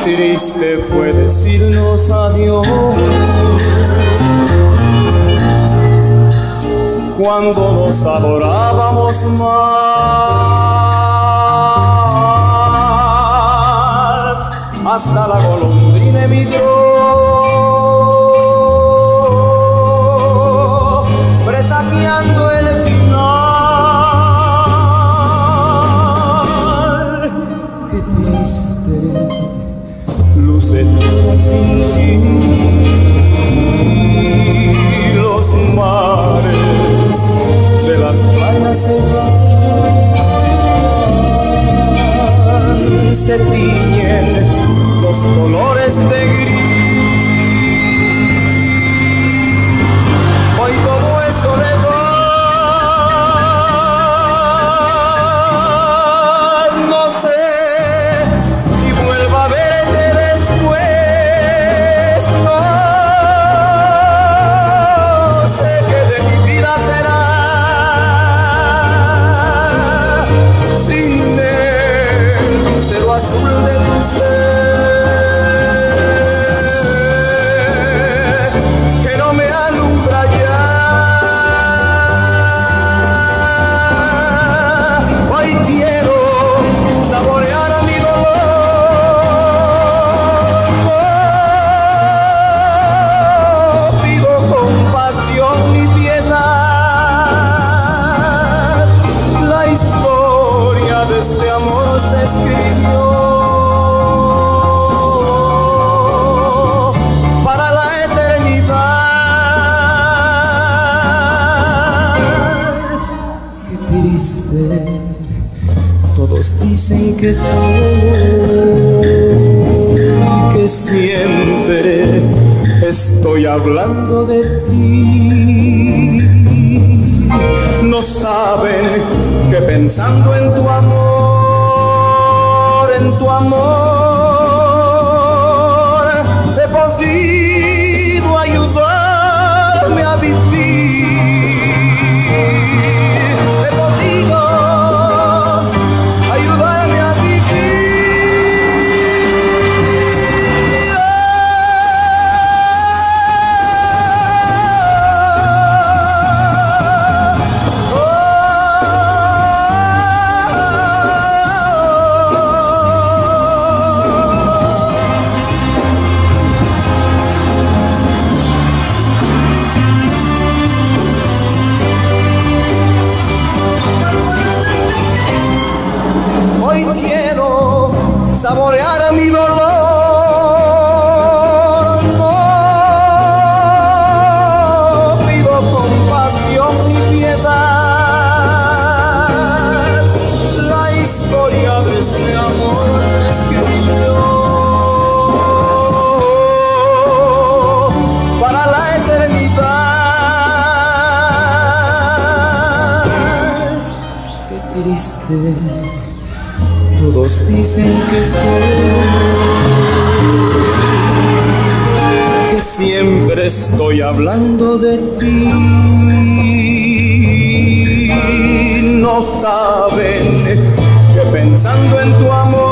triste fue decirnos adiós cuando nos adorábamos más. Hasta la golondrina emigró, presagiando el final. Qué triste luce todo sin ti, los mares de las playas se van, se tiñen los colores de gris. Hoy todo es soledad, no sé si vuelva a verte después, no sé qué de mi vida será sin el lucero azul de tu ser. Este amor se escribió para la eternidad. Qué triste, todos dicen que soy, que siempre estoy hablando de ti. No saben que pensando en tu amor, he podido ayudarme a vivir. He podido ayudarme a vivir. Hoy quiero saborear mi dolor, no pido compasión ni piedad. La historia de este amor se escribió para la eternidad. Qué triste, todos dicen que soy, que siempre estoy hablando de ti. No saben que pensando en tu amor